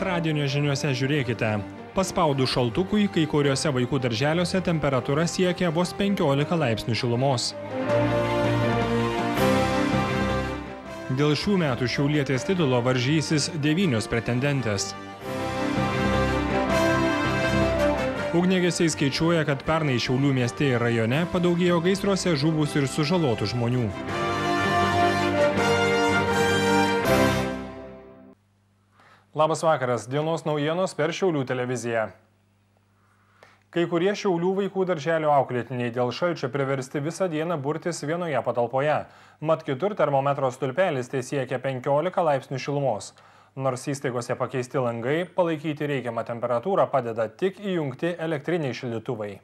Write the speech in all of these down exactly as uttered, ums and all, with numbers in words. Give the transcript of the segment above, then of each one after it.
Antradienio žiniuose žiūrėkite. Paspaudus šaltukui, kai kuriuose vaikų darželiuose temperatūra siekia vos penkiolika laipsnių šilumos. Dėl šių metų šiaulietės titulo varžysis devynios pretendentės. Ugniagesiai skaičiuoja, kad pernai Šiaulių mieste ir rajone padaugėjo gaisruose žuvusių ir sužalotų žmonių. Labas vakaras, dienos naujienos per Šiaulių televiziją. Kai kurie Šiaulių vaikų darželio auklėtiniai dėl šalčio priversti visą dieną burtis vienoje patalpoje. Mat kitur termometro stulpelis tesiekia penkiolika laipsnių šilumos. Nors įstaigose pakeisti langai, palaikyti reikiamą temperatūrą padeda tik įjungti elektriniai šildytuvai.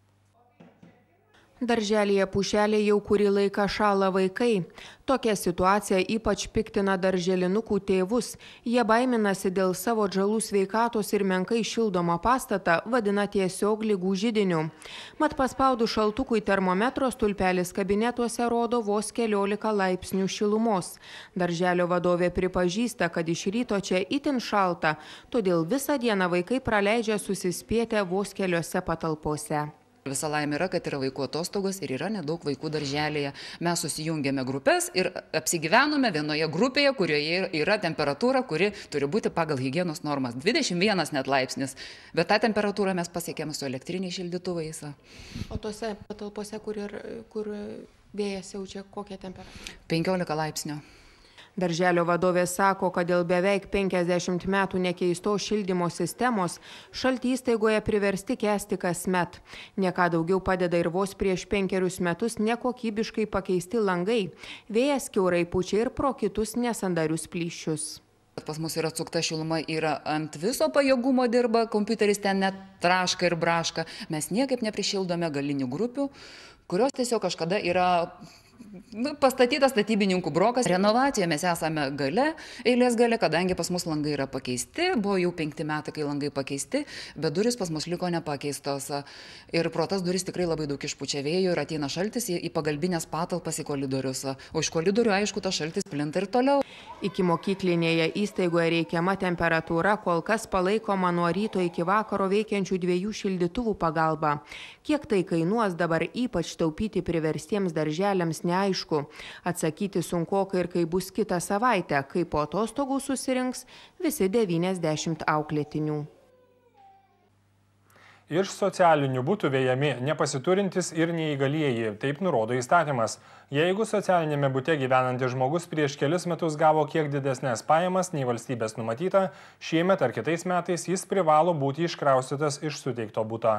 Darželyje Pušelė jau kurį laiką šąla vaikai. Tokia situacija ypač piktina darželinukų tėvus. Jie baiminasi dėl savo atžalų sveikatos ir menkai šildomą pastatą vadina tiesiog ligų židiniu. Mat paspaudus šaltukui termometro stulpelis kabinetuose rodo vos keliolika laipsnių šilumos. Darželio vadovė pripažįsta, kad iš ryto čia itin šalta, todėl visą dieną vaikai praleidžia susispietę vos keliose patalpose. Visa laimė yra, kad yra vaikų atostogos ir yra nedaug vaikų darželėje. Mes susijungėme grupės ir apsigyvenome vienoje grupėje, kurioje yra temperatūra, kuri turi būti pagal higienos normas. dvidešimt vienas net laipsnis. Bet tą temperatūrą mes pasiekėme su elektriniais šildytuvais. O tose patalpose, kur, ir, kur vėjas jaučia, kokią temperatūrą? penkiolika laipsnių. Darželio vadovė sako, kad dėl beveik penkiasdešimt metų nekeistos šildymo sistemos šaltį įstaigoje priversti kęsti kasmet. Nieką daugiau padeda ir vos prieš penkerius metus nekokybiškai pakeisti langai. Vėjas kiaurai pučia ir pro kitus nesandarius plyšius. Pas mus yra atsukta šiluma, yra ant viso pajėgumo dirba, kompiuteris ten net traška ir braška. Mes niekaip neprišildome galinių grupių, kurios tiesiog kažkada yra pastatytas statybininkų brokas. Renovacijoje mes esame gale, eilės gale, kadangi pas mus langai yra pakeisti, buvo jau penkti metai, kai langai pakeisti, bet duris pas mus liko nepakeistos. Ir pro tas duris tikrai labai daug išpučia vėjo ir ateina šaltis į pagalbinės patalpas, į koridorius. O iš koridorių, aišku, tas šaltis plinta ir toliau. Iki mokyklinėje įstaigoje reikiama temperatūra kol kas palaikoma nuo ryto iki vakaro veikiančių dviejų šildytuvų pagalba. Kiek tai kainuos dabar ypač taupyti priverstiems darželiams neaišku. Atsakyti sunkokai ir kai bus kitą savaitę, kai po atostogų susirinks visi devyniasdešimt auklėtinių. Iš socialinių butų vejami nepasiturintis ir neįgalieji, taip nurodo įstatymas. Jeigu socialinėme bute gyvenantis žmogus prieš kelis metus gavo kiek didesnės pajamas nei valstybės numatyta, šiemet ar kitais metais jis privalo būti iškraustytas iš suteikto buto.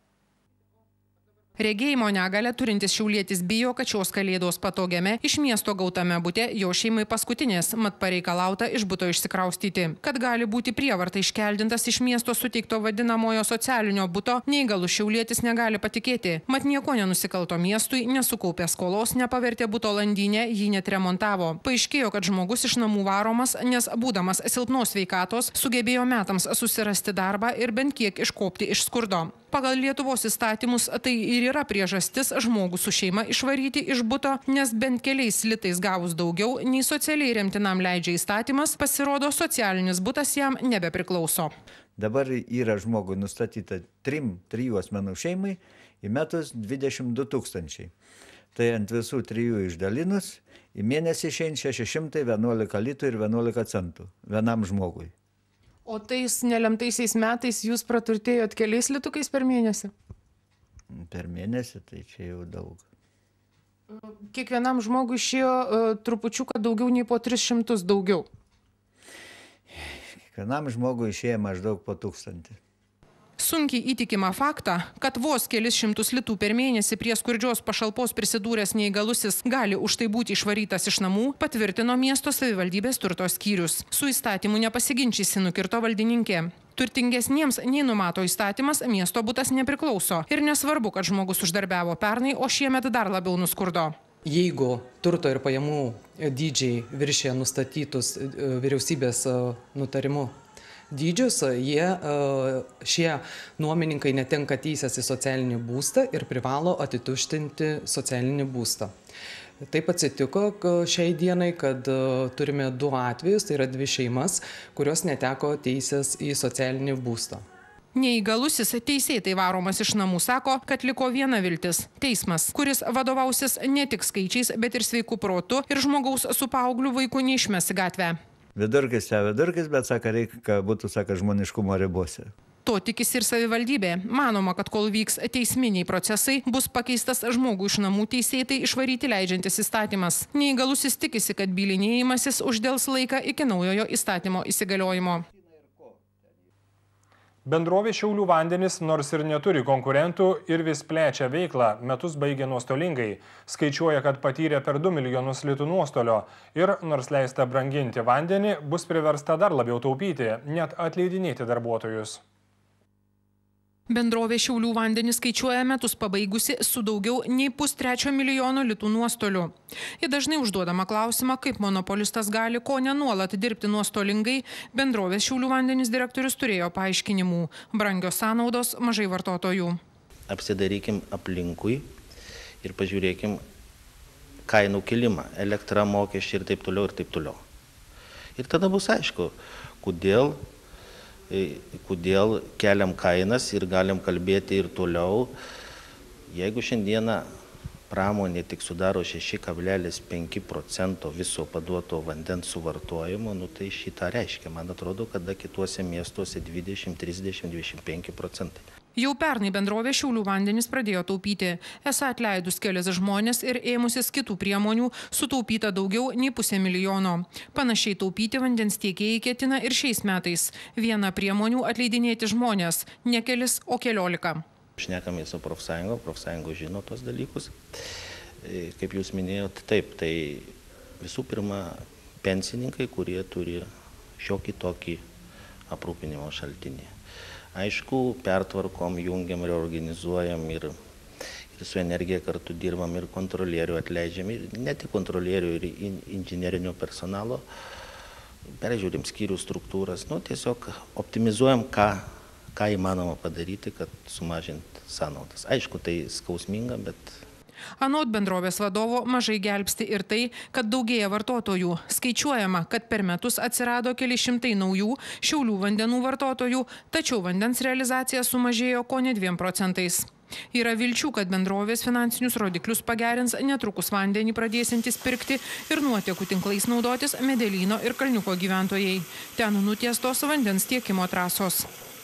Regėjimo negalią turintis šiaulietis bijo, kad šios kalėdos patogiame iš miesto gautame bute jo šeimai paskutinės, mat pareikalauta iš buto išsikraustyti. Kad gali būti prievarta iškeldintas iš miesto suteikto vadinamojo socialinio buto, neįgalus šiaulietis negali patikėti. Mat nieko nenusikalto miestui, nesukaupė skolos, nepavertė buto landynę, jį net remontavo. Paaiškėjo, kad žmogus iš namų varomas, nes būdamas silpnos sveikatos, sugebėjo metams susirasti darbą ir bent kiek iškopti iš skurdo. Pagal Lietuvos įstatymus tai ir yra priežastis žmogų su šeima išvaryti iš buto, nes bent keliais litais gavus daugiau, nei socialiai remtinam leidžia įstatymas, pasirodo socialinis butas jam nebepriklauso. Dabar yra žmogui nustatyta trim, trijų asmenų šeimai į metus dvidešimt du tūkstančiai. Tai ant visų trijų išdalinus į mėnesį išeina šeši šimtai vienuolika litų ir vienuolika centų vienam žmogui. O tais nelemtaisiais metais jūs praturtėjot keliais litukais per mėnesį? Per mėnesį, tai čia jau daug. Kiekvienam žmogui išėjo uh, trupučiuką daugiau nei po tris šimtus daugiau. Kiekvienam žmogui išėjo maždaug po tūkstantį. Sunkiai įtikima faktą, kad vos kelis šimtus litų per mėnesį prie skurdžios pašalpos prisidūręs neįgalusis gali už tai būti išvarytas iš namų, patvirtino miesto savivaldybės turto skyrius. Su įstatymu nepasiginčysi, nukirto valdininkė. Turtingesniems nei numato įstatymas miesto butas nepriklauso. Ir nesvarbu, kad žmogus uždarbiavo pernai, o šiemet dar labiau nuskurdo. Jeigu turto ir pajamų dydžiai viršė nustatytus vyriausybės nutarimu dydžius, jie, šie nuomininkai netenka teisės į socialinį būstą ir privalo atituštinti socialinį būstą. Taip atsitiko šiai dienai, kad turime du atvejus, tai yra dvi šeimas, kurios neteko teisės į socialinį būstą. Neįgalusis teisėtai varomas iš namų sako, kad liko viena viltis – teismas, kuris vadovausis ne tik skaičiais, bet ir sveiku protu ir žmogaus su paaugliu vaiku neišmes į gatvę. Vidurkis čia vidurkis, bet sako, reikia, kad būtų, sako, žmoniškumo ribose. To tikisi ir savivaldybė. Manoma, kad kol vyks teisminiai procesai, bus pakeistas žmogų iš namų teisėtai išvaryti leidžiantis įstatymas. Neįgalusis tikisi, kad bylinėjimasis uždels laiką iki naujojo įstatymo įsigaliojimo. Bendrovė Šiaulių vandenys, nors ir neturi konkurentų ir vis plečia veiklą, metus baigė nuostolingai. Skaičiuoja, kad patyrė per du milijonus litų nuostolio ir, nors leista branginti vandenį, bus priversta dar labiau taupyti, net atleidinėti darbuotojus. Bendrovė Šiaulių vandenys skaičiuoja metus pabaigusi su daugiau nei pustrečio milijono litų nuostolių. Į dažnai užduodamą klausimą, kaip monopolistas gali ko nenuolat dirbti nuostolingai, bendrovės Šiaulių vandenys direktorius turėjo paaiškinimų. Brangios sąnaudos, mažai vartotojų. Apsidarykim aplinkui ir pažiūrėkim kainų kilimą, elektra, mokesčiai ir taip toliau ir taip toliau. Ir tada bus aišku, kodėl kodėl keliam kainas ir galim kalbėti ir toliau. Jeigu šiandieną pramonė tik sudaro šeši kablelis penki procento viso paduoto vandens suvartojimo, nu tai šitą reiškia. Man atrodo, kada kituose miestuose dvidešimt, trisdešimt, dvidešimt penki procentai. Jau pernai bendrovė Šiaulių vandenys pradėjo taupyti. Esą atleidus kelias žmonės ir ėmusis kitų priemonių sutaupyta daugiau nei pusė milijono. Panašiai taupyti vandens tiekėjai ketina ir šiais metais. Viena priemonių atleidinėti žmonės, ne kelis, o keliolika. Šnekame su profsąjungo, profsąjungo žino tos dalykus. Kaip jūs minėjot, taip, tai visų pirma pensininkai, kurie turi šiokį tokį aprūpinimo šaltinį. Aišku, pertvarkom, jungiam, reorganizuojam ir, ir su energija kartu dirbam ir kontrolierių atleidžiam, ir ne tik kontrolierių, ir in, inžinerinio personalo, peržiūrim skyrių struktūras, nu, tiesiog optimizuojam, ką, ką įmanoma padaryti, kad sumažint sąnaudas. Aišku, tai skausminga, bet... Anot bendrovės vadovo mažai gelbsti ir tai, kad daugėja vartotojų. Skaičiuojama, kad per metus atsirado keli šimtai naujų Šiaulių vandenų vartotojų, tačiau vandens realizacija sumažėjo kone dviem procentais. Yra vilčių, kad bendrovės finansinius rodiklius pagerins netrukus vandenį pradėsiantis pirkti ir nuotekų tinklais naudotis Medelyno ir Kalniuko gyventojai. Ten nutiestos vandens tiekimo trasos.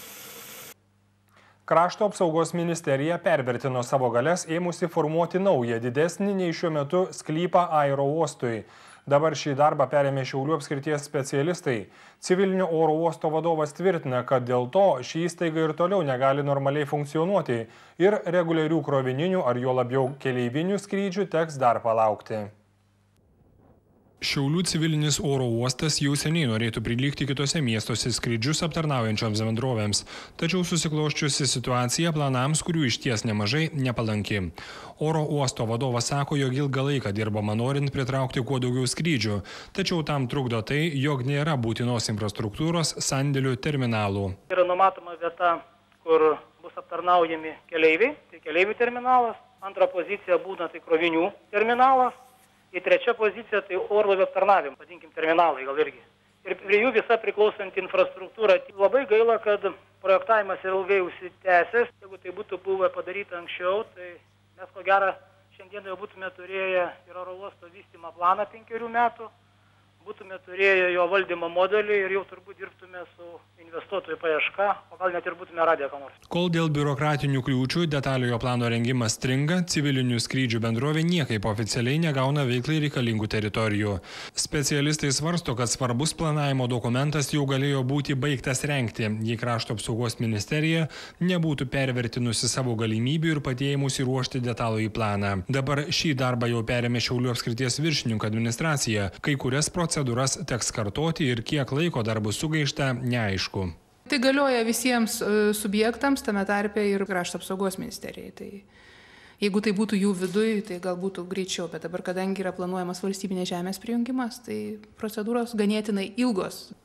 Krašto apsaugos ministerija pervertino savo galias ėmusi formuoti naują, didesnį nei šiuo metu sklypą aerouostui. Dabar šį darbą perėmė Šiaulių apskrities specialistai. Civilinio oro uosto vadovas tvirtina, kad dėl to ši įstaiga ir toliau negali normaliai funkcionuoti ir reguliarių krovininių ar jo labiau keleivinių skrydžių teks dar palaukti. Šiaulių civilinis oro uostas jau seniai norėtų prilygti kitose miestuose skrydžius aptarnaujančioms bendrovėms, tačiau susikloščiusi situacija planams, kurių išties nemažai, nepalanki. Oro uosto vadovas sako, jog ilgą laiką dirbama norint pritraukti kuo daugiau skrydžių, tačiau tam trukdo tai, jog nėra būtinos infrastruktūros, sandėlių, terminalų. Yra numatoma vieta, kur bus aptarnaujami keleiviai, tai keleivių terminalas, antra pozicija būna tai krovinių terminalas. Į trečią poziciją tai orlaivio aptarnavimo, vadinkim, terminalai gal irgi. Ir prie jų visa priklausanti infrastruktūra. Labai gaila, kad projektavimas yra ilgai užsitęsęs. Jeigu tai būtų buvę padaryta anksčiau, tai mes ko gero šiandien jau būtume turėję ir oro uosto vystymo planą penkerių metų, būtume turėję jo valdymo modelį ir jau turbūt dirbtume su investuotojų paieška, o gal net ir būtume radę ką nors. Kol dėl biurokratinių kliūčių detaliojo plano rengimas stringa, civilinių skrydžių bendrovė niekaip oficialiai negauna veiklai reikalingų teritorijų. Specialistai svarsto, kad svarbus planavimo dokumentas jau galėjo būti baigtas rengti, jei Krašto apsaugos ministerija nebūtų pervertinusi savo galimybių ir patėjimusi ruošti detalųjį planą. Dabar šį darbą jau perėmė Šiaulių apskrities viršininko administracija, kai kurias procedūras teks kartoti ir kiek laiko dar bus sugaišta, neaišku. Tai galioja visiems subjektams, tame tarpe ir Krašto apsaugos ministerijai. Tai jeigu tai būtų jų viduj, tai gal būtų greičiau, bet dabar, kadangi yra planuojamas valstybinės žemės prijungimas, tai procedūros ganėtinai ilgos.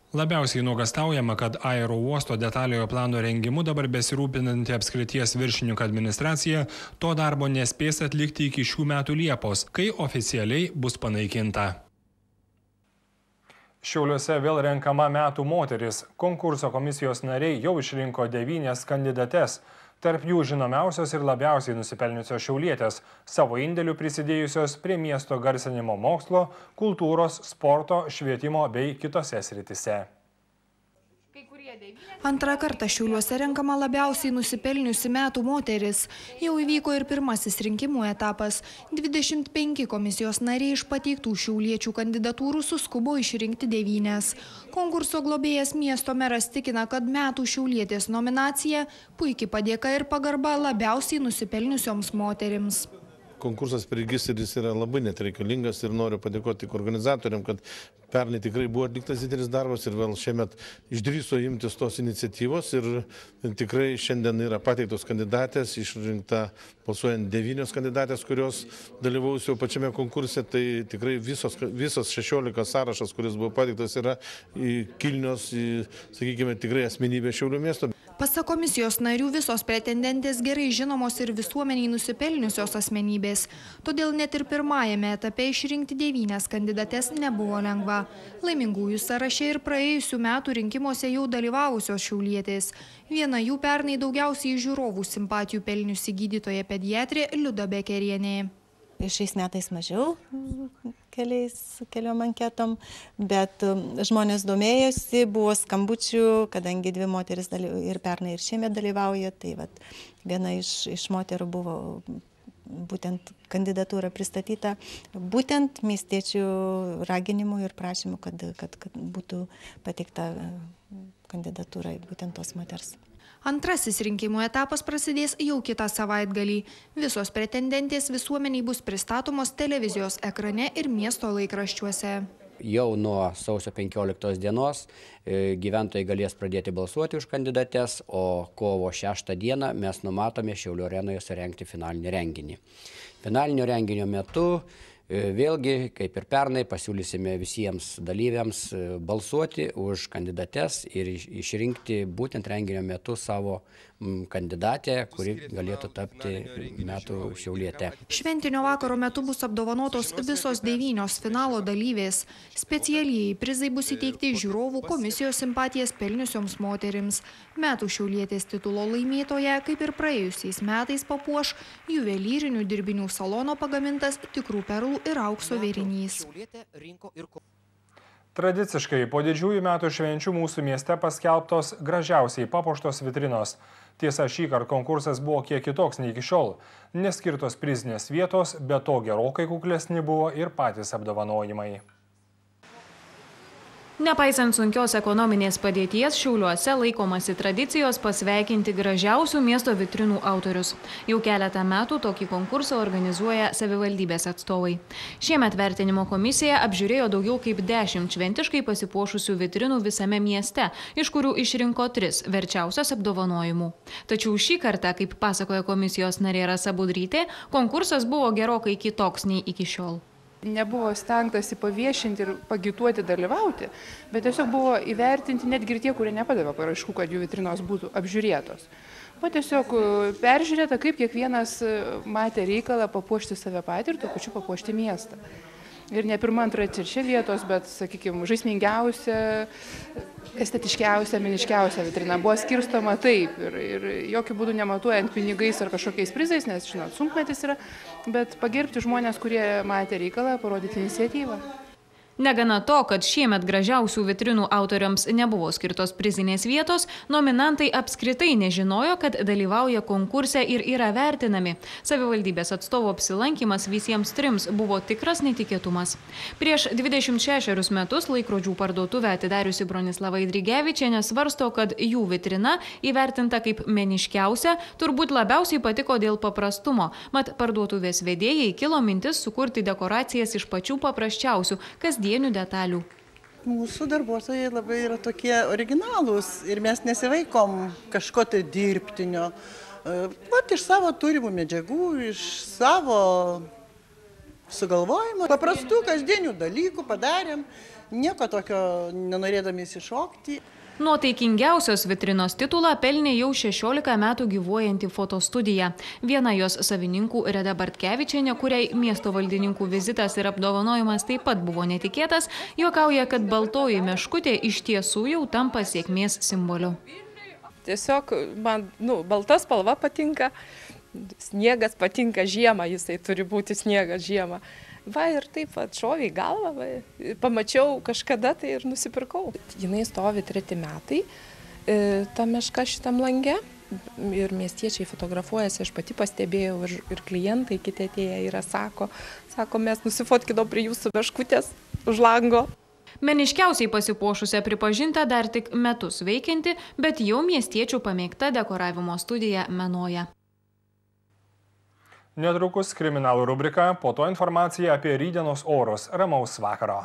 Labiausiai nuogastaujama, kad aerouosto detaliojo plano rengimu dabar besirūpinanti apskrities viršininko administracija to darbo nespės atlikti iki šių metų Liepos, kai oficialiai bus panaikinta. Šiauliuose vėl renkama metų moteris. Konkurso komisijos nariai jau išrinko devynias kandidates. Tarp jų žinomiausios ir labiausiai nusipelniusios šiaulietės, savo indėlių prisidėjusios prie miesto garsinimo mokslo, kultūros, sporto, švietimo bei kitose srityse. Antrą kartą Šiauliuose renkama labiausiai nusipelniusi metų moteris. Jau įvyko ir pirmasis rinkimų etapas. dvidešimt penki komisijos nariai iš pateiktų šiauliečių kandidatūrų suskubo išrinkti devynias. Konkurso globėjas miesto meras tikina, kad metų šiaulietės nominacija puikiai padėka ir pagarba labiausiai nusipelniusioms moterims. Konkursas priregistris yra labai net reikalingas ir noriu padėkoti tik organizatoriam, kad pernai tikrai buvo atliktas didelis darbas ir vėl šiemet išdrįso imtis tos iniciatyvos ir tikrai šiandien yra pateiktos kandidatės, išrinkta balsuojant devynios kandidatės, kurios dalyvaus jau pačiame konkurse, tai tikrai visos, visos šešiolika sąrašas, kuris buvo pateiktas, yra kilnios, sakykime, tikrai asmenybė Šiaulių miesto. Pasak komisijos narių, visos pretendentės gerai žinomos ir visuomeniai nusipelniusios asmenybės. Todėl net ir pirmajame etape išrinkti devynias kandidates nebuvo lengva. Laimingųjų sąraše ir praėjusių metų rinkimuose jau dalyvavusios šiaulietės. Viena jų pernai daugiausiai žiūrovų simpatijų pelniusi gydytoja pediatrė Liuda Bekerienė. Šiais metais mažiau keliais, keliom anketom, bet žmonės domėjosi, buvo skambučių, kadangi dvi moteris ir pernai ir šiemet dalyvauja, tai vat, viena iš, iš moterų buvo būtent kandidatūra pristatyta, būtent miestiečių raginimu ir prašymu, kad, kad, kad būtų pateikta kandidatūra būtent tos moters. Antrasis rinkimų etapas prasidės jau kitą savaitgalį. Visos pretendentės visuomeniai bus pristatomos televizijos ekrane ir miesto laikraščiuose. Jau nuo sausio penkioliktos dienos gyventojai galės pradėti balsuoti už kandidates, o kovo šeštą dieną mes numatome Šiaulių arenoje surengti finalinį renginį. Finalinio renginio metu vėlgi, kaip ir pernai, pasiūlysime visiems dalyviams balsuoti už kandidates ir išrinkti būtent renginio metu savo kandidatę, kuri galėtų tapti metų šiauliete. Šventinio vakaro metu bus apdovanotos visos devynios finalo dalyvės. Specialieji prizai bus įteikti žiūrovų komisijos simpatijas pelniusioms moterims. Metų šiaulietės titulo laimėtoja, kaip ir praėjusiais metais, papuoš juvelyrinių dirbinių salono pagamintas tikrų perlų ir aukso vėrinys. Tradiciškai po didžiųjų metų švenčių mūsų mieste paskelbtos gražiausiai papuoštos vitrinos. Tiesa, šįkart konkursas buvo kiek kitoks nei iki šiol. Neskirtos prizinės vietos, bet to gerokai kuklesni buvo ir patys apdovanojimai. Nepaisant sunkios ekonominės padėties, Šiauliuose laikomasi tradicijos pasveikinti gražiausių miesto vitrinų autorius. Jau keletą metų tokį konkursą organizuoja savivaldybės atstovai. Šiemet vertinimo komisija apžiūrėjo daugiau kaip dešimt šventiškai pasipuošusių vitrinų visame mieste, iš kurių išrinko tris verčiausias apdovanojimų. Tačiau šį kartą, kaip pasakoja komisijos narė Rasa Budrytė, konkursas buvo gerokai kitoks nei iki šiol. Nebuvo stengtasi paviešinti ir pagituoti dalyvauti, bet tiesiog buvo įvertinti netgi ir tie, kurie nepadavė paraiškų, kad jų vitrinos būtų apžiūrėtos. O tiesiog peržiūrėta, kaip kiekvienas matė reikalą papuošti save patį ir tuo pačiu papuošti miestą. Ir ne pirma, antra, trečia vietos, bet, sakykime, žaismingiausia, estetiškiausia, meniškiausia vitrina buvo skirstoma taip ir, ir jokių būdų nematuojant pinigais ar kažkokiais prizais, nes, žinot, sunkmetis yra, bet pagerbti žmonės, kurie matė reikalą, parodyti iniciatyvą. Negana to, kad šiemet gražiausių vitrinų autoriams nebuvo skirtos prizinės vietos, nominantai apskritai nežinojo, kad dalyvauja konkurse ir yra vertinami. Savivaldybės atstovo apsilankimas visiems trims buvo tikras netikėtumas. Prieš dvidešimt šešerius metus laikrodžių parduotuvę atidariusi Bronislava Eidrigevičienė svarsto, kad jų vitrina įvertinta kaip meniškiausia, turbūt labiausiai patiko dėl paprastumo. Mat parduotuvės vedėjai kilo mintis sukurti dekoracijas iš pačių paprasčiausių, kasdienių detalių. Mūsų darbuotojai labai yra tokie originalūs ir mes nesivaikom kažko tai dirbtinio. Vat iš savo turimų medžiagų, iš savo sugalvojimo. Paprastų kasdienių dalykų padarėm nieko tokio nenorėdami įsišokti. Nuotaikingiausios vitrinos titulą pelnė jau šešiolika metų gyvuojanti fotostudija. Viena jos savininkų Reda Bartkevičienė, kuriai miesto valdininkų vizitas ir apdovanojimas taip pat buvo netikėtas, juokauja, kad baltoji meškutė iš tiesų jau tampa sėkmės simboliu. Tiesiog man nu, balta spalva patinka, sniegas patinka žiemą, jisai turi būti sniegas žiemą. Va ir taip, va, šovė į galvą, va, pamačiau kažkada tai ir nusipirkau. Jinai stovi treti metai, ta meška šitam lange ir miestiečiai fotografuojasi, aš pati pastebėjau ir, ir klientai kiti atėję yra, sako, sako, mes nusifotkinom prie jūsų meškutės už lango. Meniškiausiai pasipuošusią pripažinta dar tik metus veikianti, bet jau miestiečių pamėgta dekoravimo studija Menoja. Netrukus kriminalų rubrika, po to informacija apie rytdienos orus. Ramaus vakaro.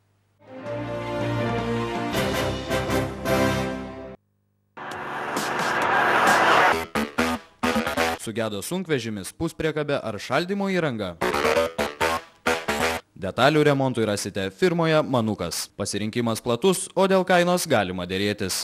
Sugedo sunkvežimis, puspriekabė ar šaldymo įranga? Detalių remontui rasite firmoje Manukas. Pasirinkimas platus, o dėl kainos galima dėrėtis.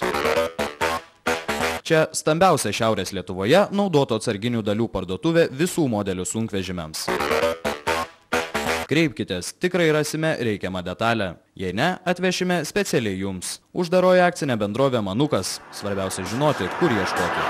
Čia stambiausia Šiaurės Lietuvoje naudoto atsarginių dalių parduotuvė visų modelių sunkvežimiams. Kreipkitės, tikrai rasime reikiamą detalę. Jei ne, atvešime specialiai jums. Uždaroji akcinė bendrovė Manukas. Svarbiausia žinoti, kur ieškoti.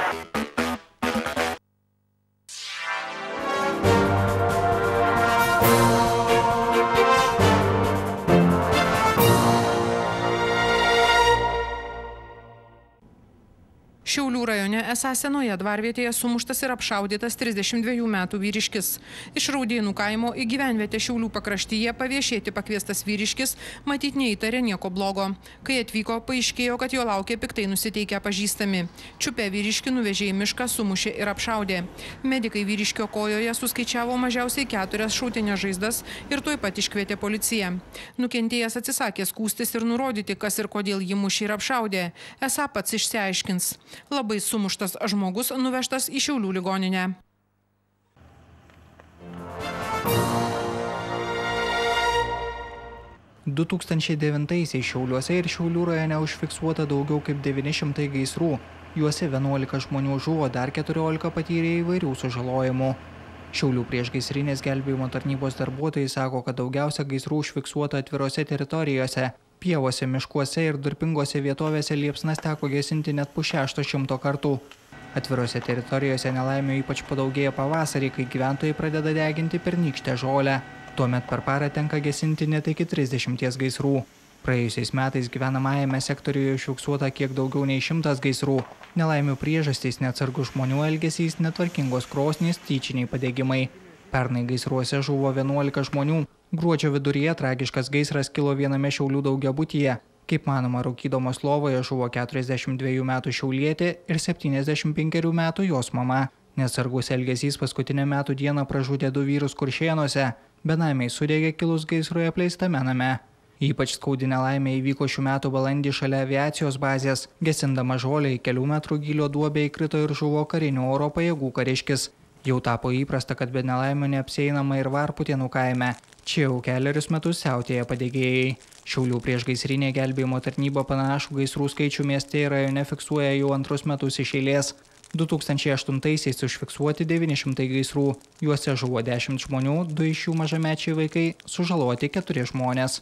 Šiaulių rajone esą senoje dvarvietėje sumuštas ir apšaudytas trisdešimt dviejų metų vyriškis. Iš Raudėnų kaimo į gyvenvietę Šiaulių pakraštyje paviešėti pakviestas vyriškis matyt neįtarė nieko blogo. Kai atvyko, paaiškėjo, kad jo laukia piktai nusiteikę pažįstami. Čiupę vyriškį nuvežė į mišką, sumušė ir apšaudė. Medikai vyriškio kojoje suskaičiavo mažiausiai keturias šautinės žaizdas ir tuoj pat iškvietė policiją. Nukentėjęs atsisakė skųstis ir nurodyti, kas ir kodėl jį mušė ir apšaudė. Esą pats išsiaiškins. Labai sumuštas žmogus nuvežtas į Šiaulių ligoninę. du tūkstančiai devintaisiais Šiauliuose ir Šiaulių rajone užfiksuota daugiau kaip devyni šimtai gaisrų. Juose vienuolika žmonių žuvo, dar keturiolika patyrė įvairių sužalojimų. Šiaulių priešgaisrinės gelbėjimo tarnybos darbuotojai sako, kad daugiausia gaisrų užfiksuota atvirose teritorijose. Pievose, miškuose ir durpingose vietovėse liepsnas teko gesinti net pusšešto šimto kartų. Atvirose teritorijose nelaimių ypač padaugėja pavasarį, kai gyventojai pradeda deginti pernykštę žolę. Tuomet per parą tenka gesinti net iki trisdešimties gaisrų. Praėjusiais metais gyvenamajame sektoriuje užfiksuota kiek daugiau nei šimtas gaisrų. Nelaimių priežastys neatsargus žmonių elgesys, netvarkingos krosnys, tyčiniai padegimai. Pernai gaisruose žuvo vienuolika žmonių. Gruodžio viduryje tragiškas gaisras kilo viename Šiaulių daugiabutyje. Kaip manoma, rūkydamos lovoje žuvo keturiasdešimt dviejų metų šiaulietė ir septyniasdešimt penkerių metų jos mama. Neatsargus elgesys paskutinę metų dieną pražudė du vyrus Kuršėnuose. Benamiai sudegė kilus gaisrui apleistame name. Ypač skaudi nelaimė įvyko šių metų balandį šalia aviacijos bazės. Gesindama žolę į kelių metrų gylio duobę įkrito ir žuvo karinių oro pajėgų kariškis. Jau tapo įprasta, kad be nelaimių neapsieinama ir Varputėnų kaime. Čia jau keliarius metus siautėja padegėjai. Šiaulių priešgaisrinė gelbėjimo tarnyba panašų gaisrų skaičių mieste ir rajone fiksuoja jau antrus metus iš eilės. du tūkstančiai aštuntaisiais užfiksuoti devyni šimtai gaisrų. Juose žuvo dešimt žmonių, du iš jų mažamečiai vaikai, sužaloti keturi žmonės.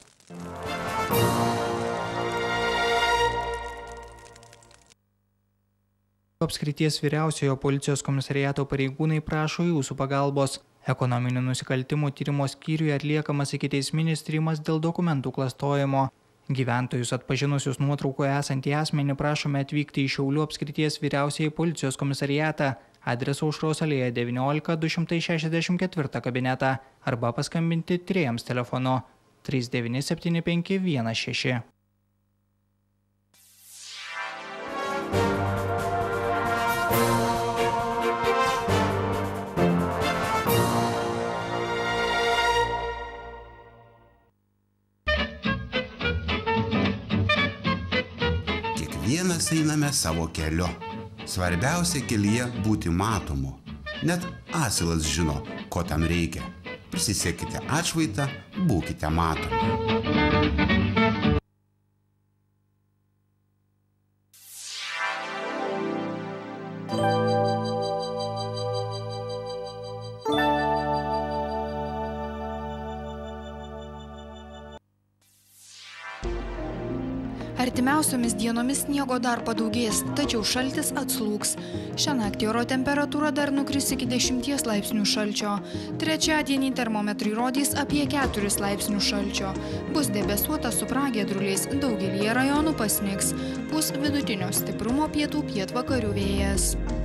Apskrities vyriausiojo policijos komisariato pareigūnai prašo jūsų pagalbos. Ekonominių nusikaltimų tyrimo skyriuje atliekamas ikiteisminis tyrimas dėl dokumentų klastojimo. Gyventojus atpažinusius nuotraukoje esantį asmenį prašome atvykti į Šiaulių apskrities vyriausiąjį policijos komisariatą, adresu Aušros alėja devyniolika du šimtai šešiasdešimt ketvirtą kabinetą arba paskambinti tyrėjams telefonu trys devyni septyni penki vienas šeši. Kiekvienas einame savo keliu. Svarbiausia kelyje būti matomu. Net asilas žino, ko tam reikia. Prisisekite atšvaitą, būkite matomi. Artimiausiomis dienomis sniego dar padaugės, tačiau šaltis atslūgs. Šią naktį oro temperatūra dar nukris iki dešimties laipsnių šalčio. Trečiadienį termometrai rodys apie keturis laipsnius šalčio. Bus debesuota su pragiedruliais, daugelyje rajonų pasnigs. Pūs vidutinio stiprumo pietų pietvakarių vėjas.